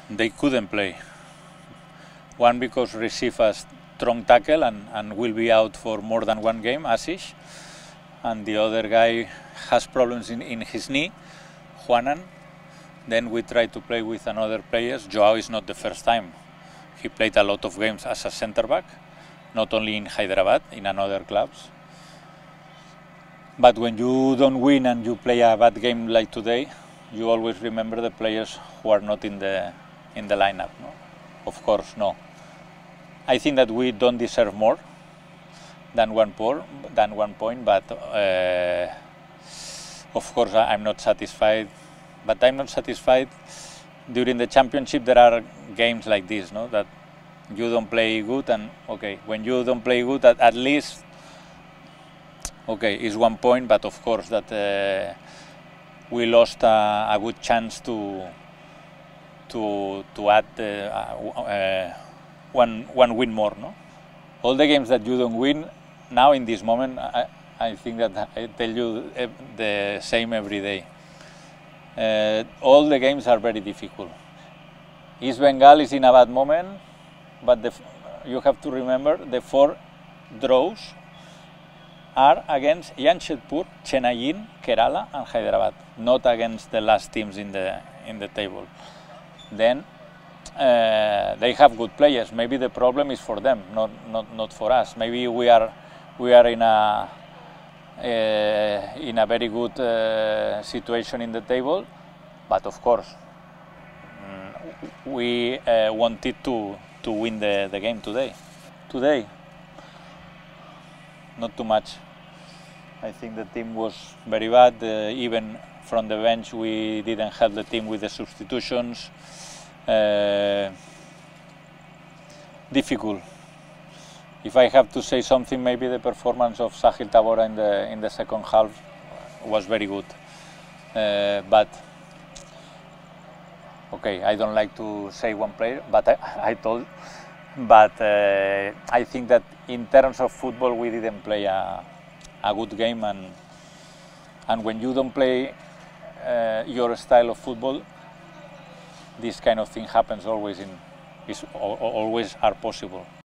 They couldn't play. One because received a strong tackle and will be out for more than one game, Ashish. And the other guy has problems in his knee, Juanan. Then we try to play with another players. Joao is not the first time. He played a lot of games as a center back, not only in Hyderabad, in another clubs. But when you don't win and you play a bad game like today, you always remember the players who are not in the lineup. No? Of course, no. I think that we don't deserve more than 1 point, but of course I'm not satisfied. But I'm not satisfied. During the championship there are games like this, no? That you don't play good, and okay, when you don't play good, at least okay, it's 1 point, but of course that we lost a good chance to add one win more, no? All the games that you don't win now in this moment, I think that I tell you the same every day. All the games are very difficult. East Bengal is in a bad moment, but you have to remember the 4 draws are against Jamshedpur, Chennai, Kerala and Hyderabad, not against the last teams in the table. Then they have good players. Maybe the problem is for them, not for us. Maybe we are in a very good situation in the table, but of course we wanted to win the game today. Not too much. I think the team was very bad. Even from the bench we didn't help the team with the substitutions. Difficult. If I have to say something, maybe the performance of Sahil Tabora in the second half was very good. But okay, I don't like to say one player, but I think that in terms of football we didn't play a good game, and when you don't play your style of football, this kind of thing happens always are possible.